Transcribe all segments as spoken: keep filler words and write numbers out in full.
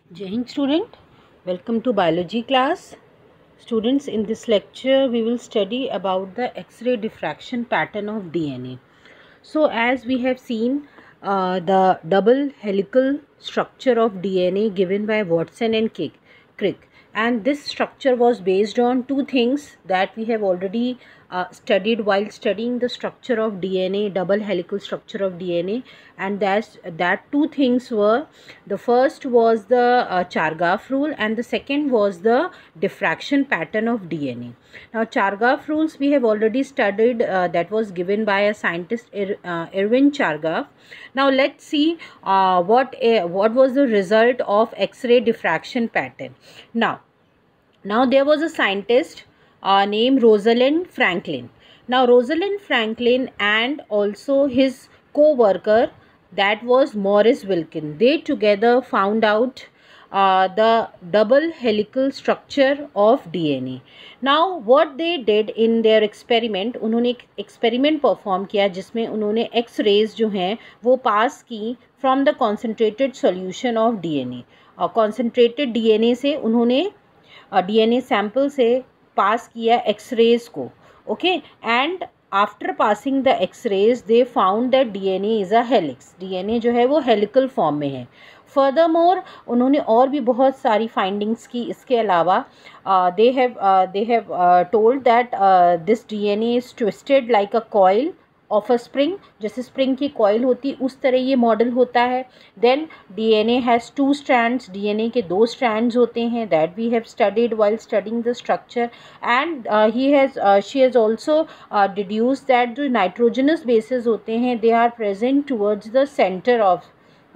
Jai Hind student, welcome to biology class. Students, in this lecture we will study about the X-ray diffraction pattern of D N A. So as we have seen uh, the double helical structure of D N A given by Watson and Crick, and this structure was based on two things that we have already uh, studied while studying the structure of D N A, double helical structure of D N A, and that's, that two things were, the first was the uh, Chargaff rule and the second was the diffraction pattern of D N A. Now Chargaff rules we have already studied, uh, that was given by a scientist Ir, uh, Irwin Chargaff. Now let's see uh, what a, what was the result of X-ray diffraction pattern. Now now there was a scientist uh, named Rosalind Franklin. Now Rosalind Franklin and also his co-worker, that was Maurice Wilkins, they together found out uh, the double helical structure of D N A. Now what they did in their experiment, उन्होंने एक experiment perform किया जिसमें उन्होंने X-rays जो हैं वो पास की from the concentrated solution of D N A. और concentrated D N A से उन्होंने डी एन ए सैम्पल से पास किया एक्सरेज को, okay, and after passing the X rays they found that D N A is a helix, D N A जो है वो helical form में है. फर्दर मोर उन्होंने और भी बहुत सारी फाइंडिंग्स की इसके अलावा. They have they have told that this D N A is twisted like a coil of a spring, जैसे स्प्रिंग की कॉइल होती उस तरह ये मॉडल होता है. Then DNA has two strands, DNA के दो स्ट्रैंड्स होते हैं, that we have studied while studying the structure. And he has she has also deduce that जो नाइट्रोजनस बेसिस होते हैं they are present towards the center of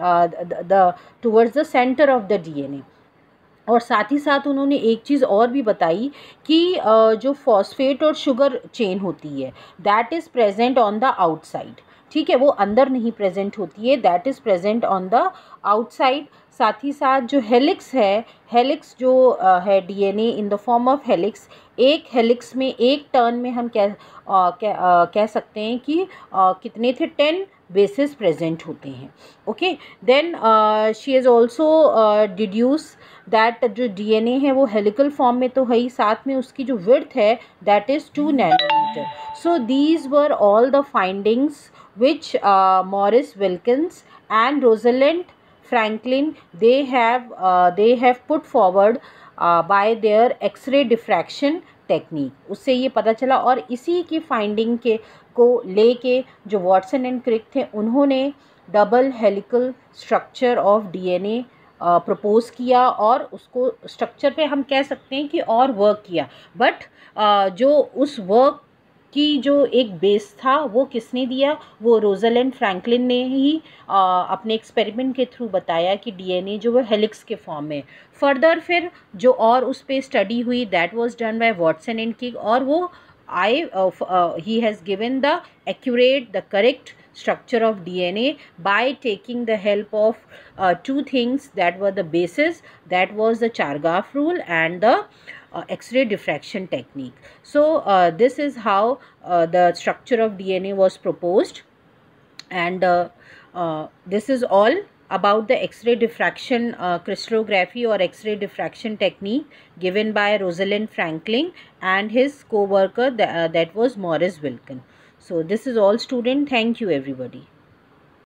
the towards the center of the DNA. और साथ ही साथ उन्होंने एक चीज़ और भी बताई कि जो फॉस्फेट और शुगर चेन होती है that is present on the outside. ठीक है, वो अंदर नहीं प्रेजेंट होती है, that is present on the outside. साथ ही साथ जो हेलिक्स है, हेलिक्स जो uh, है DNA in the form of helix, एक हेलिक्स में एक टर्न में हम कह uh, कह, uh, कह सकते हैं कि uh, कितने थे, टेन बेसिस प्रेजेंट होते हैं. Okay, then she is also deduce that जो डीएनए है वो हेलिकल फॉर्म में तो है ही, साथ में उसकी जो विड्थ है that is two nanometer. So these were all the findings which uh, Maurice Wilkins and Rosalind Franklin they have uh, they have put forward uh, by their X-ray diffraction technique. उससे ये पता चला और इसी की finding के को लेके जो वॉटसन एंड क्रिक थे उन्होंने double helical structure of DNA propose किया और उसको स्ट्रक्चर पे हम कह सकते हैं कि और वर्क किया. बट uh, जो उस वर्क कि जो एक बेस था वो किसने दिया, वो रोज़लिंड फ्रैंकलिन ने ही आ, अपने एक्सपेरिमेंट के थ्रू बताया कि डीएनए जो वो हेलिक्स के फॉर्म में. फर्दर फिर जो और उस पर स्टडी हुई that was done by Watson and Crick और वो आई he has given the accurate the correct structure of D N A by taking the help of uh, two things that were the basis, that was the Chargaff rule and the uh, X-ray diffraction technique. So uh, this is how uh, the structure of D N A was proposed, and uh, uh, this is all about the X-ray diffraction uh, crystallography or X-ray diffraction technique given by Rosalind Franklin and his co-worker th uh, that was Maurice Wilkins. So this is all student. Thank you everybody.